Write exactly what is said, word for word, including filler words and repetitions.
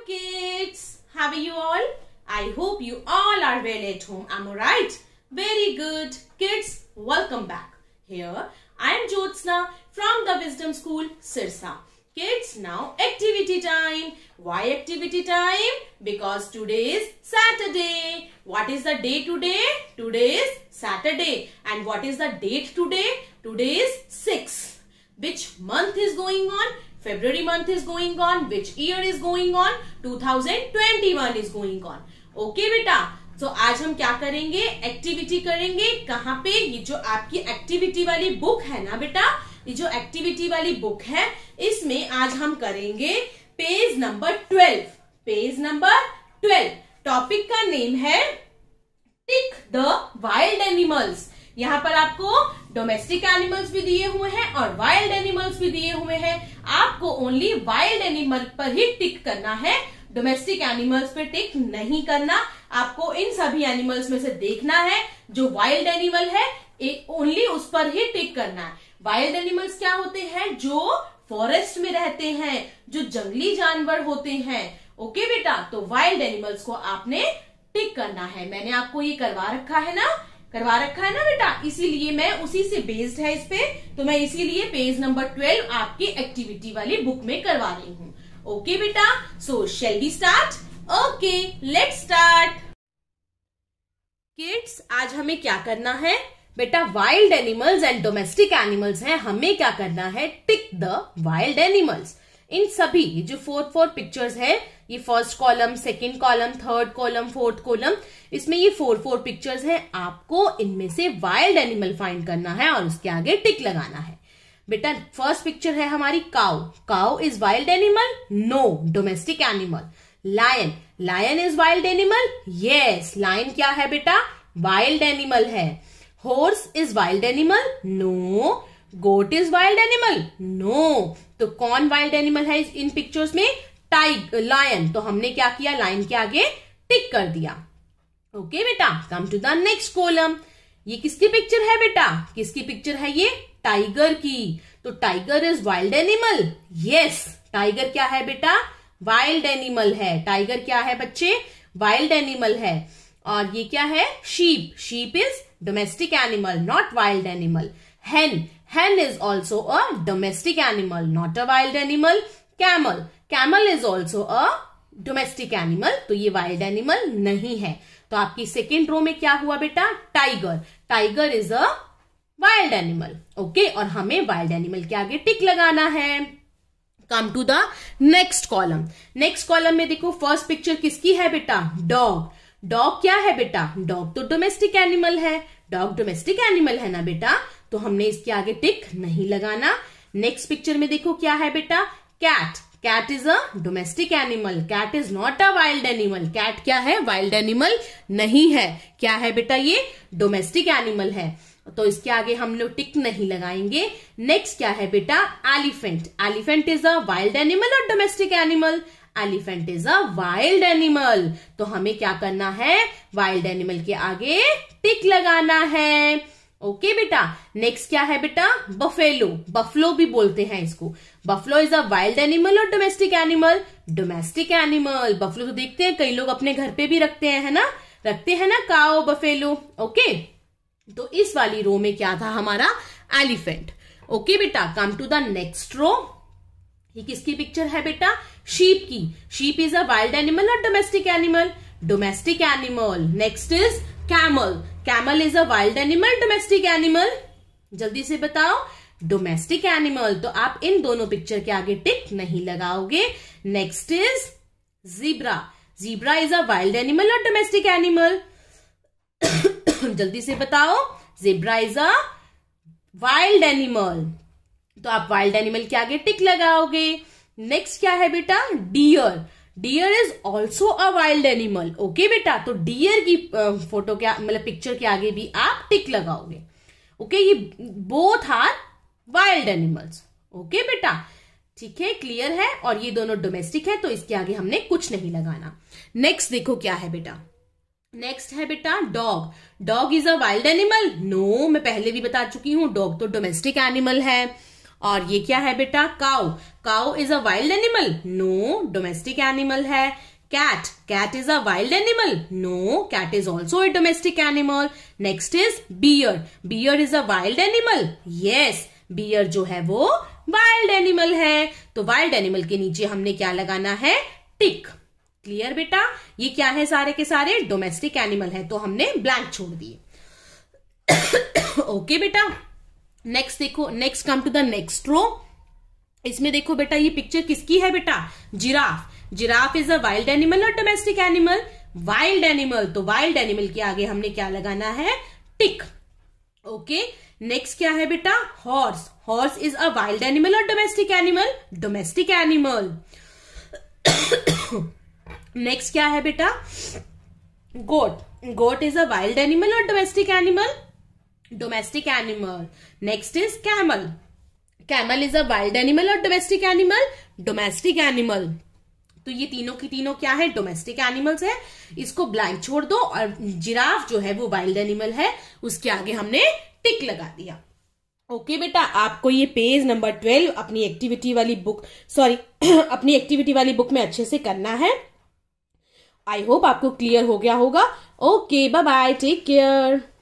kids. How are you all? I hope you all are well at home. Am I right? Very good. Kids, welcome back. Here I am Jyotsna from the Wisdom School, Sirsa. Kids, now activity time. Why activity time? Because today is Saturday. What is the day today? Today is Saturday. And what is the date today? Today is sixth. Which month is going on? February month is going on. Which year is going on? two thousand twenty-one is going on. Okay बेटा, तो आज हम क्या करेंगे? Activity करेंगे. कहाँ पे? ये जो आपकी एक्टिविटी वाली बुक है ना बेटा, ये जो एक्टिविटी वाली बुक है, इसमें आज हम करेंगे page number twelve. Page number twelve. Topic का नेम है टिक द वाइल्ड एनिमल्स. यहाँ पर आपको डोमेस्टिक एनिमल्स भी दिए हुए हैं और वाइल्ड एनिमल्स भी दिए हुए हैं. आपको ओनली वाइल्ड एनिमल पर ही टिक करना है, डोमेस्टिक एनिमल्स पे टिक नहीं करना. आपको इन सभी एनिमल्स में से देखना है जो वाइल्ड एनिमल है, ओनली उस पर ही टिक करना है. वाइल्ड एनिमल्स क्या होते हैं? जो फॉरेस्ट में रहते हैं, जो जंगली जानवर होते हैं. ओके बेटा, तो वाइल्ड एनिमल्स को आपने टिक करना है. मैंने आपको ये करवा रखा है ना, करवा रखा है ना बेटा, इसीलिए मैं उसी से बेस्ड है इस पे, तो मैं इसीलिए पेज नंबर ट्वेल्व आपकी एक्टिविटी वाली बुक में करवा रही हूँ. ओके बेटा, so shall we start? Okay, let's start. Kids, आज हमें क्या करना है बेटा? Wild animals and domestic animals हैं. हमें क्या करना है? Tick the wild animals. इन सभी जो फोर फोर पिक्चर्स है, ये first column, second column, third column, fourth column, इसमें ये फोर फोर पिक्चर्स हैं. आपको इनमें से वाइल्ड एनिमल फाइंड करना है और उसके आगे टिक लगाना है. बेटा, फर्स्ट पिक्चर है हमारी cow. Cow is wild animal? No, domestic animal. Lion, lion is wild animal? Yes, lion क्या है बेटा? वाइल्ड एनिमल है. Horse is wild animal? No. Goat is wild animal? No. तो कौन वाइल्ड एनिमल है इन पिक्चर्स में? Tiger, lion. तो हमने क्या किया? लायन के आगे टिक कर दिया. ओके बेटा, come to the next column. ये किसकी पिक्चर है बेटा? किसकी पिक्चर है ये? टाइगर की. तो tiger is wild animal? Yes, tiger क्या है बेटा? वाइल्ड एनिमल है. टाइगर क्या है बच्चे? वाइल्ड एनिमल है. और ये क्या है? Sheep. Sheep is domestic animal, not wild animal. hen, hen is also a domestic animal, not a wild animal. camel, camel is also a domestic animal, तो ये wild animal नहीं है. तो आपकी सेकेंड रो में क्या हुआ बेटा? Tiger. Tiger is a wild animal. Okay, और हमें वाइल्ड एनिमल के आगे टिक लगाना है. Come to the next column. Next column में देखो, फर्स्ट पिक्चर किसकी है बेटा? डॉग. डॉग क्या है बेटा? डॉग तो डोमेस्टिक एनिमल है. डॉग डोमेस्टिक एनिमल है ना बेटा, तो हमने इसके आगे टिक नहीं लगाना. नेक्स्ट पिक्चर में देखो क्या है बेटा? Cat. Cat is a domestic animal. Cat is not a wild animal. Cat क्या है? वाइल्ड एनिमल नहीं है. क्या है बेटा? ये डोमेस्टिक एनिमल है, तो इसके आगे हम लोग टिक नहीं लगाएंगे. नेक्स्ट क्या है बेटा? Elephant. Elephant is a wild animal और domestic animal? Elephant is a wild animal. तो हमें क्या करना है? वाइल्ड एनिमल के आगे टिक लगाना है. ओके बेटा, नेक्स्ट क्या है बेटा? बफेलो. बफलो भी बोलते हैं इसको. Buffalo is a wild animal और domestic animal? Domestic animal. Buffalo तो देखते हैं कई लोग अपने घर पे भी रखते हैं, है ना, रखते हैं ना, काओ, बफेलो. ओके, तो इस वाली रो में क्या था हमारा? एलिफेंट. ओके बेटा, come to the next row. ये किसकी पिक्चर है बेटा? शीप की. Sheep is a wild animal और domestic animal? Domestic animal. Next is camel. Camel is a wild animal, domestic animal? जल्दी से बताओ. Domestic animal. तो आप इन दोनों पिक्चर के आगे टिक नहीं लगाओगे. Next is zebra. Zebra is a wild animal और डोमेस्टिक एनिमल? जल्दी से बताओ. Zebra is a wild animal, तो आप वाइल्ड एनिमल के आगे टिक लगाओगे. नेक्स्ट क्या है बेटा? Deer. Deer is also a wild animal. Okay बेटा, तो डियर की फोटो के मतलब पिक्चर के आगे भी आप टिक लगाओगे. ओके, ये both are wild animals. Okay बेटा, ठीक है, क्लियर है. और ये दोनों डोमेस्टिक है, तो इसके आगे हमने कुछ नहीं लगाना. नेक्स्ट देखो क्या है बेटा? नेक्स्ट है बेटा dog. Dog is a wild animal? No, मैं पहले भी बता चुकी हूं, डॉग तो डोमेस्टिक एनिमल है. और ये क्या है बेटा? Cow. Cow is a wild animal? No, domestic animal है। Cat, cat is a wild animal? No, cat is also a domestic animal. Next is bear. Bear is a wild animal? Yes, bear जो है वो wild animal है। तो wild animal के नीचे हमने क्या लगाना है? टिक। क्लियर बेटा? ये क्या है? सारे के सारे डोमेस्टिक एनिमल है, तो हमने ब्लैंक छोड़ दिए। ओके बेटा, नेक्स्ट देखो, next come to the next row. इसमें देखो बेटा, ये पिक्चर किसकी है बेटा? Giraffe. Giraffe is a wild animal और डोमेस्टिक एनिमल? Wild animal. तो वाइल्ड एनिमल के आगे हमने क्या लगाना है? टिक। ओके, नेक्स्ट क्या है बेटा? Horse. Horse is a wild animal और domestic animal? Domestic animal. Next क्या है बेटा? Goat. Goat is a wild animal और domestic animal? Domestic animal. Next is camel. Camel is a wild animal और domestic animal? Domestic animal. तो ये तीनों की तीनों क्या है? डोमेस्टिक एनिमल्स है। इसको ब्लैंक छोड़ दो, और जिराफ जो है वो वाइल्ड एनिमल है, उसके आगे हमने टिक लगा दिया। ओके okay, बेटा, आपको ये पेज नंबर ट्वेल्व अपनी एक्टिविटी वाली बुक सॉरी अपनी एक्टिविटी वाली बुक में अच्छे से करना है। आई होप आपको क्लियर हो गया होगा। Okay, bye bye, take care.